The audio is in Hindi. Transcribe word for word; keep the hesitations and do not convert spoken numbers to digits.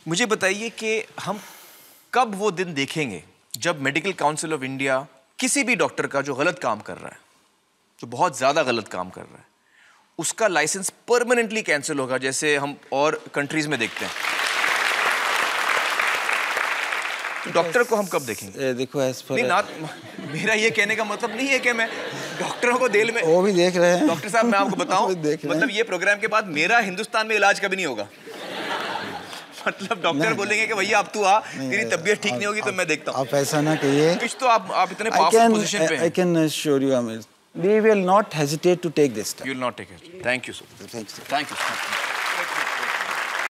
मुझे बताइए कि हम कब वो दिन देखेंगे जब मेडिकल काउंसिल ऑफ इंडिया किसी भी डॉक्टर का जो गलत काम कर रहा है, जो बहुत ज़्यादा गलत काम कर रहा है, उसका लाइसेंस परमानेंटली कैंसिल होगा, जैसे हम और कंट्रीज में देखते हैं। डॉक्टर को हम कब देखेंगे? देखो ऐसा नहीं ना, मेरा ये कहने का मतलब नहीं है कि मैं डॉक्टरों को दिल में, वो भी देख रहे हैं डॉक्टर साहब। मैं आपको बताऊं, मतलब ये प्रोग्राम के बाद मेरा हिंदुस्तान में इलाज कभी नहीं होगा। मतलब डॉक्टर बोलेंगे कि भैया अब तू आ, तेरी तबीयत ठीक नहीं होगी तो मैं देखता हूँ। आप ऐसा ना कहिए। कुछ तो आप आप इतने पावरफुल पोजीशन पे हैं। I can assure you, Amir, we will not hesitate to take this step. You will not take it. Thank you, sir. Thank you. Thank you.